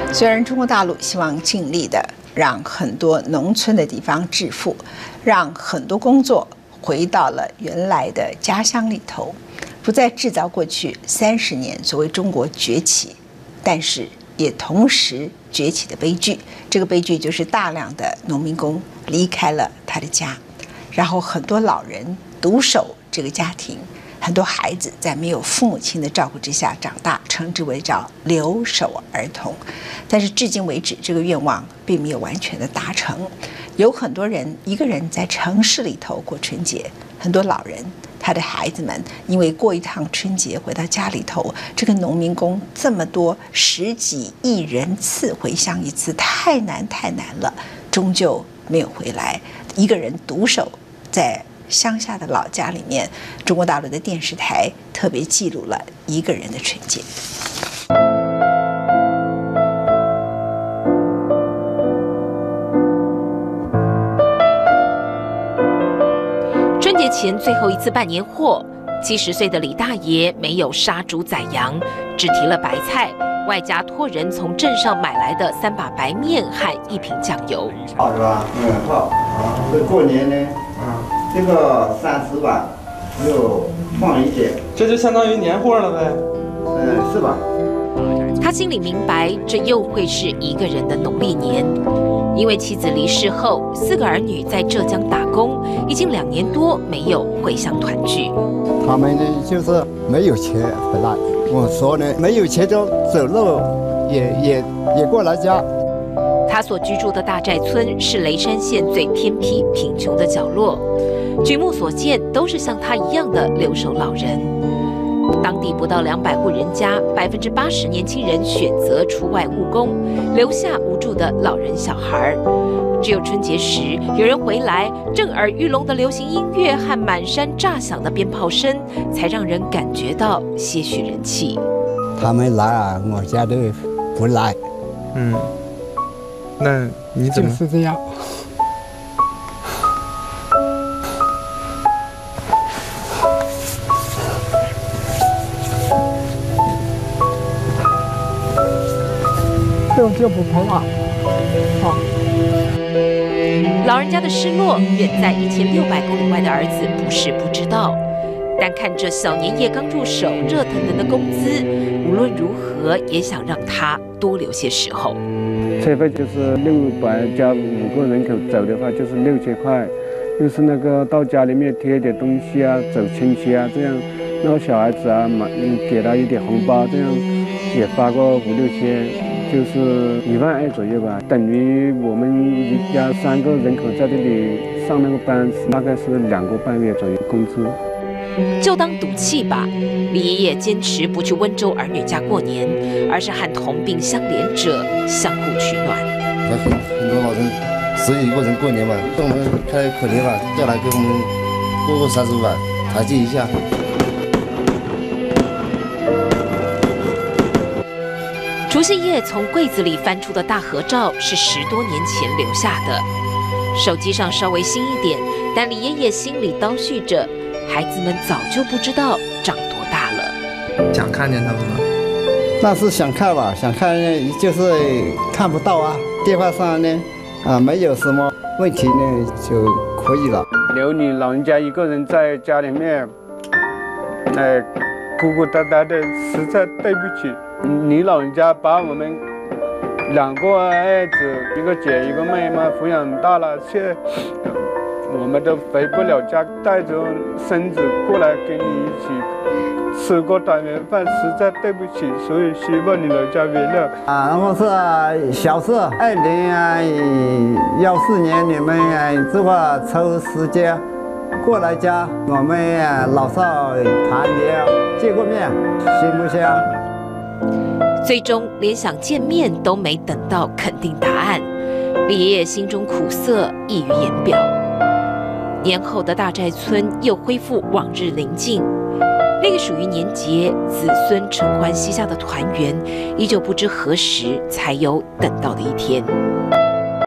虽然中国大陆希望尽力的让很多农村的地方致富，让很多工作回到了原来的家乡里头，不再制造过去30年所谓中国崛起，但是也同时崛起的悲剧。这个悲剧就是大量的农民工离开了他的家，然后很多老人独守这个家庭，很多孩子在没有父母亲的照顾之下长大，称之为叫留守儿童。但是至今为止，这个愿望并没有完全的达成。有很多人一个人在城市里头过春节，很多老人他的孩子们因为过一趟春节回到家里头，这个农民工这么多10几亿人次回乡一次，太难了，终究没有回来，一个人独守在乡下的老家里面。中国大陆的电视台特别记录了一个人的春节。 春节前最后一次办年货，70岁的李大爷没有杀猪宰羊，只提了白菜，外加托人从镇上买来的3把白面和1瓶酱油。 好是吧？好。这过年呢，这个30碗又放一些， 这就相当于年货了呗。 是吧？ 他心里明白，这又会是一个人的农历年。因为妻子离世后，4个儿女在浙江打工，已经2年多没有回乡团聚。 他们呢就是没有钱回来，我说呢没有钱就走路也过来家。 他所居住的大寨村是雷山县最偏僻贫穷的角落，举目所见都是像他一样的留守老人。当地不到200户人家，80%年轻人选择出外务工，留下无助的老人小孩。只有春节时有人回来，震耳欲聋的流行音乐和满山炸响的鞭炮声，才让人感觉到些许人气。 他们来啊，我家都不来。 那你怎么？ 就是这样。就不陪了。 老人家的失落，远在1600公里外的儿子不是不知道，但看着小年夜刚入手热腾腾的工资，无论如何也想让他多留些时候。 车费就是600加5个人口走的话就是6000块，又是那个到家里面贴点东西啊，走亲戚啊，这样，然后小孩子啊给他一点红包，这样也发过5、6千。就是1万2左右吧，等于我们一家3个人口在这里上那个班，大概是2个半月左右工资。 就当赌气吧，李爷爷坚持不去温州儿女家过年，而是和同病相怜者相互取暖。 很多老人10几个人过年嘛，跟我们开口联嘛，叫来给我们过个30碗，团聚一下。 除夕夜从柜子里翻出的大合照是10多年前留下的，手机上稍微新一点，但李爷爷心里叨絮着，孩子们早就不知道长多大了。 想看见他们吗？ 那是想看吧，想看就是看不到啊。电话上呢，没有什么问题呢就可以了。 留你老人家一个人在家里面，孤孤单单的，实在对不起。你老人家把我们2个儿子，一个姐一个妹嘛抚养大了，现我们都回不了家，带着孙子过来跟你一起吃过团圆饭，实在对不起，所以希望你老人家原谅。 然后是小事，2014年你们这块抽时间过来家，我们老少团圆见过面，行不行？ 最终连想见面都没等到肯定答案，李爷爷心中苦涩溢于言表。年后的大寨村又恢复往日宁静，那个属于年节子孙承欢膝下的团圆，依旧不知何时才有等到的一天。